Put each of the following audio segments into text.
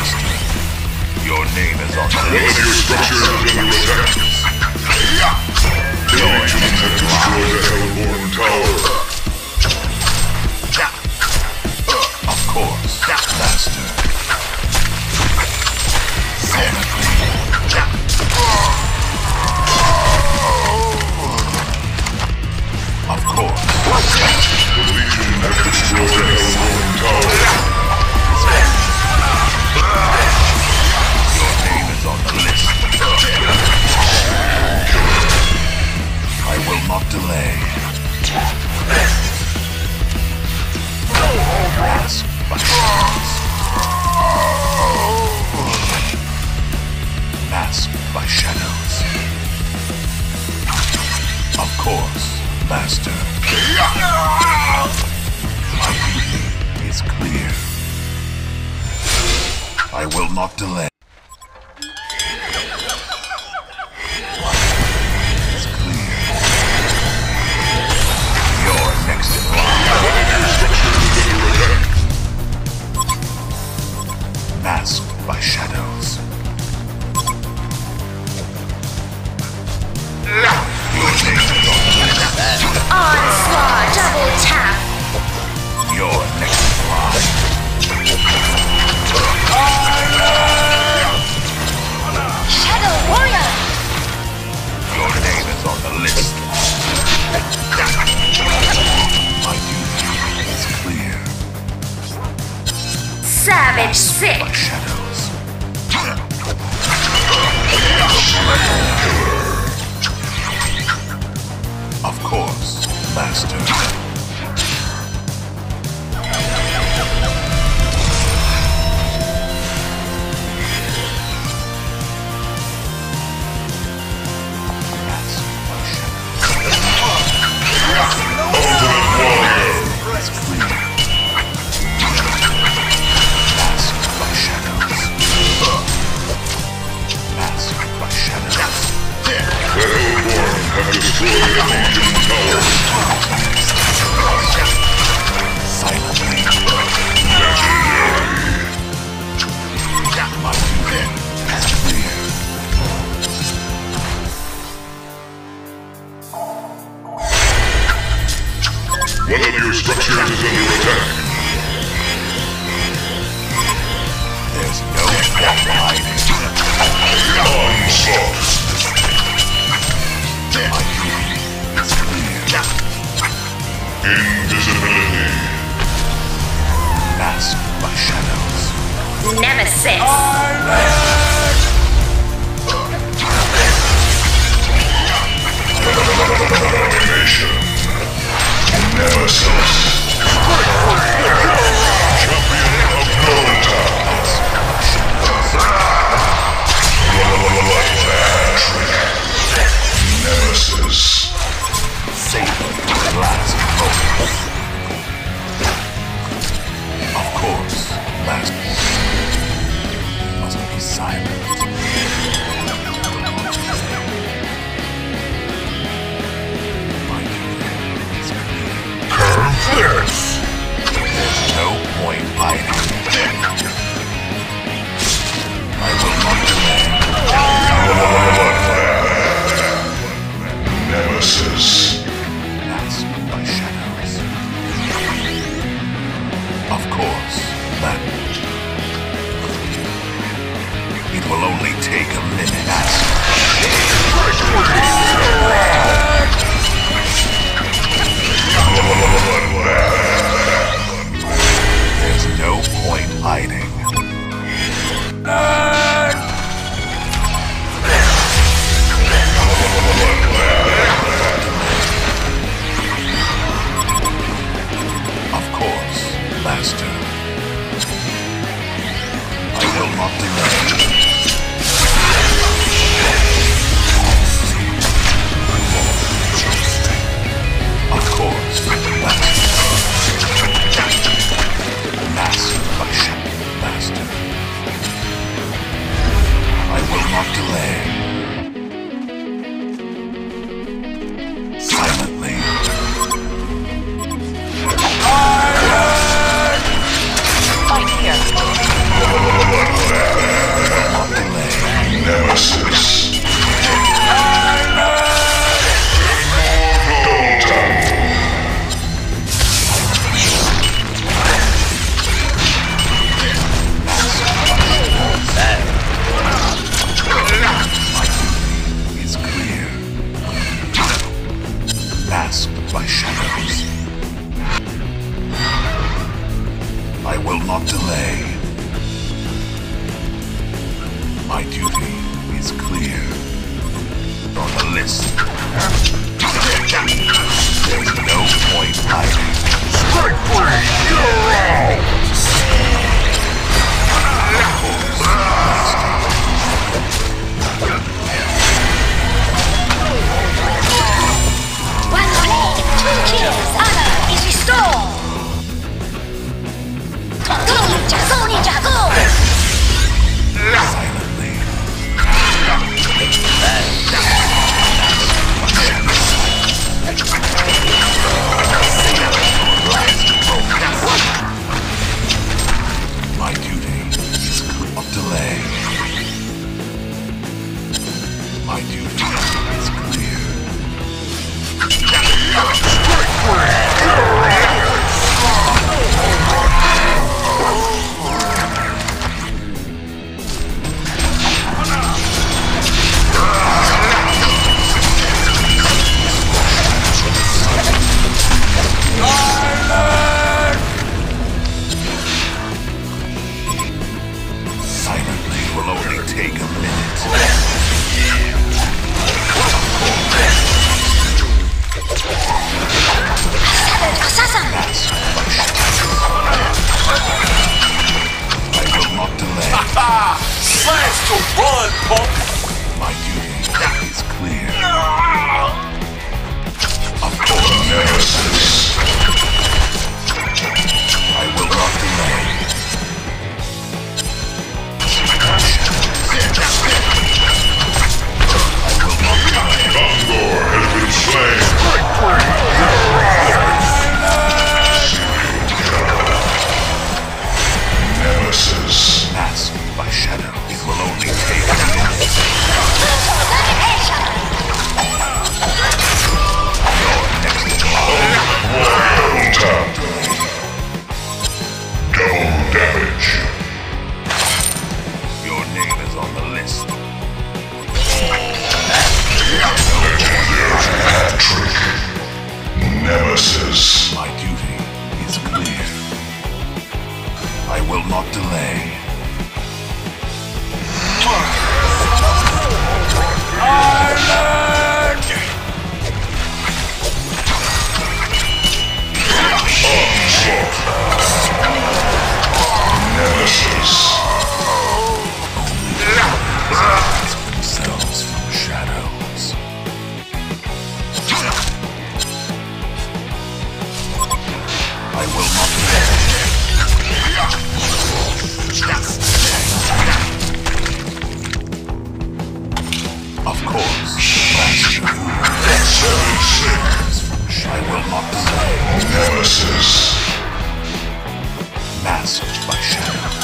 Your name is on the One of list. your structures is under attack. The Legion have destroyed the Hellborn Tower. Of course, Master. Of course. The Legion have destroyed the Hellborn Tower. Your name is on the list. I will not delay. Mask by shadows. Mask by shadows. Of course, Master. My duty is clear. I will not delay. It's clear. You're next in line. One of your structures is under attack. Masked by shadows. Your name is on the list. Onslaught double tap. You're next in line. Shadow warrior. Your name is on the list. My duty is clear. Savage By sick. shadows. Of course, Master. Mask by shadows. Ultimate Warrior. It's clear. Mask by shadows. Mask by shadows. The Hellborn have destroyed the Legion Tower. Silently. Legendary. My duty is clear. One of your structures is under attack. There's no hiding. Onslaught. My duty is clear. Invisibility. Masked by shadows. Nemesis. Domination. Nemesis. Champion of Nota. Blood Patrick. Nemesis. Saving the last moments. Of course, Master. Must be silent. My duty is clear. Curve. There's no point hiding. I will not delay. Nemesis. Masked by shadows. Of course, that. It will only take a minute. There's no point hiding. Of course, Master. I will not delay. Of course, Master. Master by Master. I will not delay. Silently. Fight here. will only take a minute. Assassin! I will not delay. Plans to run, punk! My duty is clear. Of course, Nemesis. I will not delay. Gondor has been slain. Nemesis. Masked by shadow. It will only take a minute. Double tap. Double damage. Your name is on the list. Legendary hat trick. Nemesis. My duty is clear. I will not delay. Nemesis. Themselves from shadows. I will not delay. Of course, Master. I will not delay. Nemesis. Masked by shadows.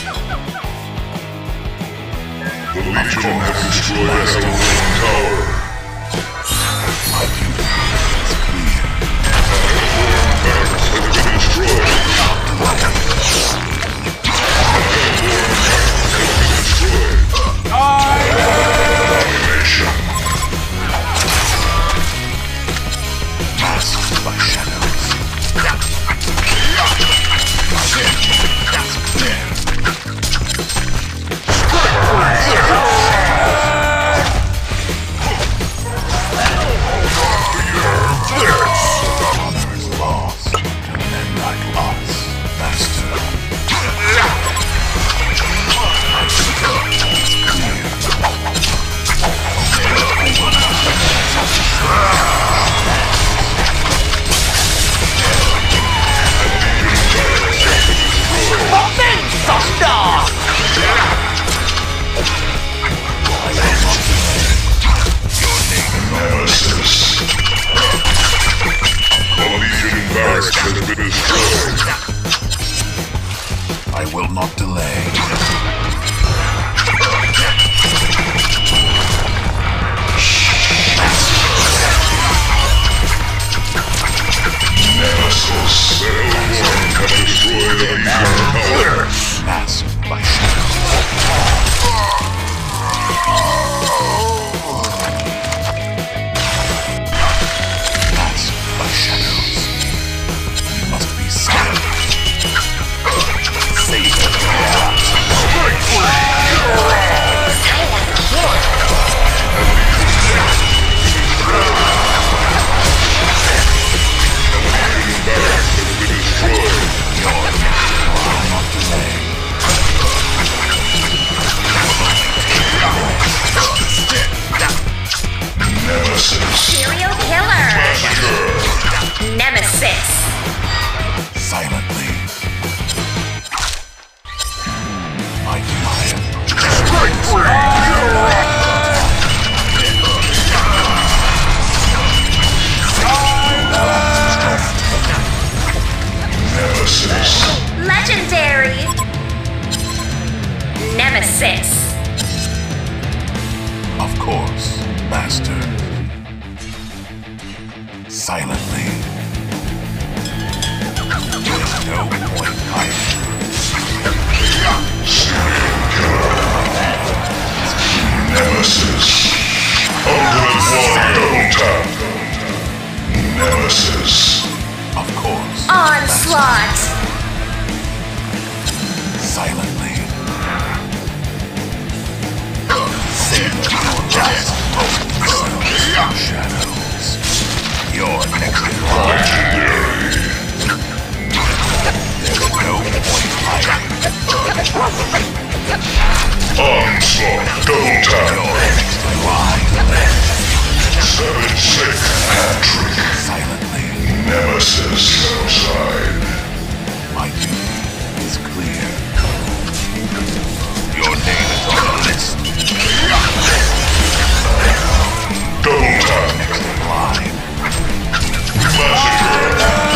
The Legion has destroyed a Hellwing Tower. My duty is clear. Barracks has been destroyed. Domination. Masked by shadows. Honor is lost to men like us, Master. Nemesis. The Legion barracks has been destroyed. I will not delay. Nemesis. The Hellborn have destroyed a Legion tower. Masked by shadows. Masked by shadows. We must be silent. Save the Barracks has been destroyed. not delay. Nemesis. Serial killer! Massacre. Nemesis! Silently. My fire. Nemesis. Legendary! Nemesis! Of course, Master. Silently. There's no point hiding. Nemesis. Ultimate Warrior Tap. Nemesis. Of course. Onslaught! Silently. Onslaught. Double tap. Why delay? 7-6. Hat-trick. Silently. Nemesis outside. My duty is clear. Your name is on the list. Double tap. Line. Massacre.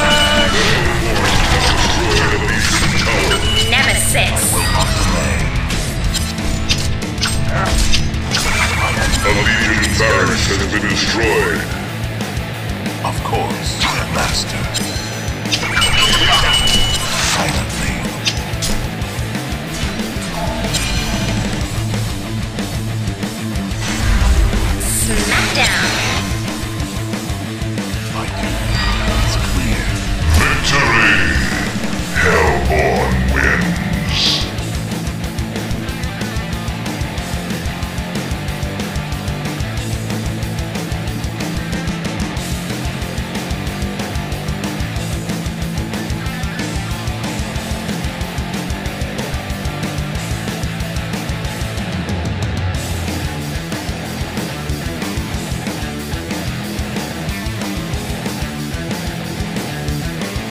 Nemesis. Will not delay. A Legion barracks has been destroyed. Of course, Master.